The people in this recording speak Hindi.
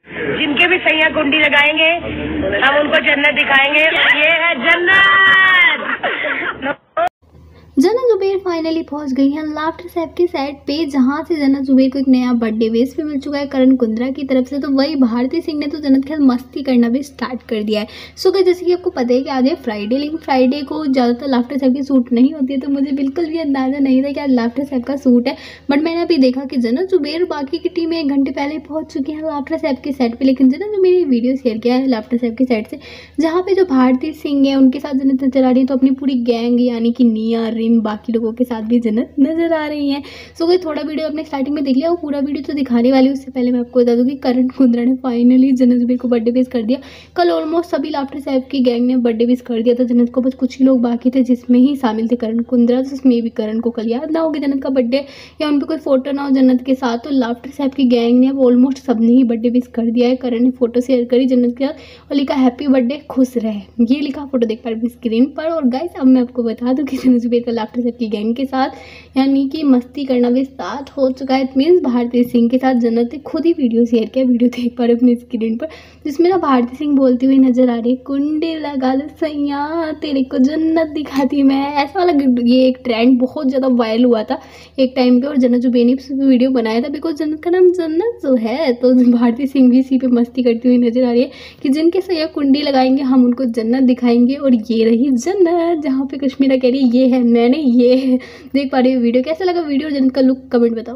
जिनके भी सैया कुंडी लगाएंगे हम उनको जन्नत दिखाएंगे। ये है जन्नत। जन्नत जुबैर फाइनली पहुंच गई हैं लाफ्टर साहब के सेट पे, जहां से जन्नत जुबैर को एक नया बर्थडे विश भी मिल चुका है करण कुंद्रा की तरफ से। तो वही भारती सिंह ने तो जन्नत के साथ मस्ती करना भी स्टार्ट कर दिया है। सो गाइस, जैसे कि आपको पता है कि आज है फ्राइडे, लेकिन फ्राइडे को ज़्यादातर लाफ्टर साहब की सूट नहीं होती है, तो मुझे बिल्कुल भी अंदाजा नहीं था कि आज लाफ्टर साहब का सूट है। बट मैंने अभी देखा कि जन्नत जुबैर बाकी की टीम 1 घंटे पहले पहुंच चुकी है लाफ्टर साहब के सेट पे। लेकिन जन्नत जुबैर ने वीडियो शेयर किया है लाफ्टर साहब के सेट से, जहाँ पे जो भारती सिंह है उनके साथ जन्नत नजर आ रही है। तो अपनी पूरी गैंग यानी कि निया, रिम, बाकी लोगों के साथ भी जन्नत नजर आ रही है। सो कोई थोड़ा वीडियो आपने स्टार्टिंग में देख लिया, वो पूरा वीडियो तो दिखाने वाली। उससे पहले मैं आपको बता दूं कि करण कुंद्रा ने फाइनली जन्नत जुबैर को बर्थडे विश कर दिया। कल ऑलमोस्ट सभी लाफ्टर साहब की गैंग ने बर्थडे विश कर दिया था जन्नत को, बस कुछ ही लोग बाकी थे जिसमें ही शामिल थे करण कुंद्रा, जिसमें भी करण को कल याद ना हो कि जन्नत का बर्थडे या उन पर कोई फोटो ना हो जन्नत के साथ। तो लाफ्टर साहब की गैंग ने अब ऑलमोस्ट सबने ही बर्थडे विश कर दिया है। करण ने फोटो शेयर करी जन्नत के साथ और लिखा हैप्पी बर्थडे, खुश रहे, ये लिखा फोटो देख पा रहे स्क्रीन पर। और गाइस, अब मैं आपको बता दूं कि जन्नत जुबैर का लाफ्टर साहब की गैंग के साथ यानी कि मस्ती करना भी स्टार्ट हो चुका है। इट मीन्स भारती सिंह के साथ जन्नत ने खुद ही वीडियो शेयर किया, वीडियो देख पा रहे अपनी स्क्रीन पर, जिसमें ना भारती सिंह बोलती हुई नजर आ रही है, कुंडी लगा ले सैया तेरे को जन्नत दिखाती मैं। ऐसा वाला ये एक ट्रेंड बहुत ज़्यादा वायरल हुआ था एक टाइम पे, और जन्नत जुबैर ने वीडियो बनाया था बिकॉज जन्नत का नाम जन्नत जो है। तो भारती सिंह भी इसी पे मस्ती करती हुई नजर आ रही है कि जिनके सैया कुंडी लगाएंगे हम उनको जन्नत दिखाएंगे। और ये रही जन्नत, जहाँ पे कश्मीरा कह रही है ये है मैंने, ये है। देख पा रही है वीडियो। कैसा लगा वीडियो, जन्नत का लुक कमेंट बताओ।